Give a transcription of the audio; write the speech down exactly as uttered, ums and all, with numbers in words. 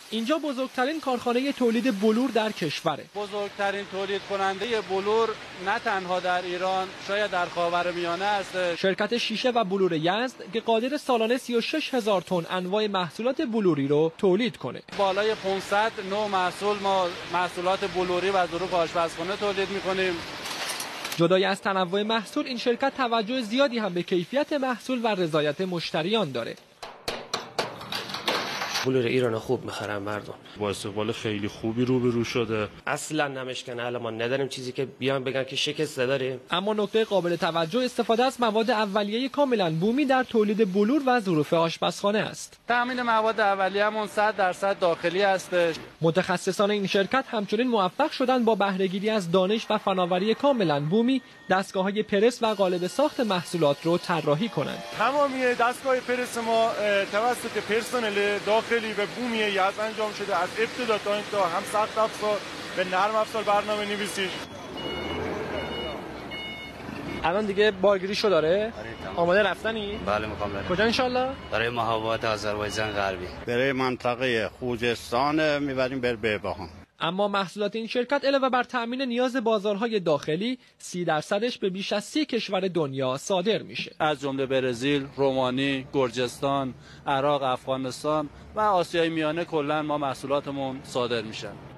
اینجا بزرگترین کارخانه تولید بلور در کشوره. بزرگترین تولید کننده بلور نه تنها در ایران، شاید در خاورمیانه است. شرکت شیشه و بلور یزد که قادر سالانه سی و شش هزار تن انواع محصولات بلوری رو تولید کنه. بالای پانصد نوع محصول ما محصولات بلوری و ظروف آشپزخانه تولید می‌کنیم. جدای از تنوع محصول، این شرکت توجه زیادی هم به کیفیت محصول و رضایت مشتریان داره. بلور ایران خوب میخرن مردم. با استقبال خیلی خوبی روبرو شده. اصلا نمشکنه، الان ما نداریم چیزی که بیان بگن که شکسته داریم. اما نکته قابل توجه استفاده از مواد اولیه کاملا بومی در تولید بلور و ظروف آشپزخانه است. تامین مواد اولیه‌مون صد درصد داخلی است. متخصصان این شرکت همچنین موفق شدند با بهره‌گیری از دانش و فناوری کاملا بومی دستگاه‌های پرس و قالب ساخت محصولات رو طراحی کنند. تمامی دستگاه پرس ما توسط پرسنل داخلی و بومی یزد انجام شده، از ابتدا تا انتها، هم سخت افزار به نرم افزار برنامه نویسی. الان دیگه بارگیریشو داره؟ آماده رفتنی؟ بله میخوام برم. کجا انشالله؟ برای محوطه آذربایجان غربی. برای منطقه خوزستان میبریم بر بهبهان. اما محصولات این شرکت علاوه بر تأمین نیاز بازارهای داخلی، سی درصدش به بیش از سی کشور دنیا صادر میشه. از جمله برزیل، رومانی، گرجستان، عراق، افغانستان و آسیای میانه کلا ما محصولاتمون صادر میشن.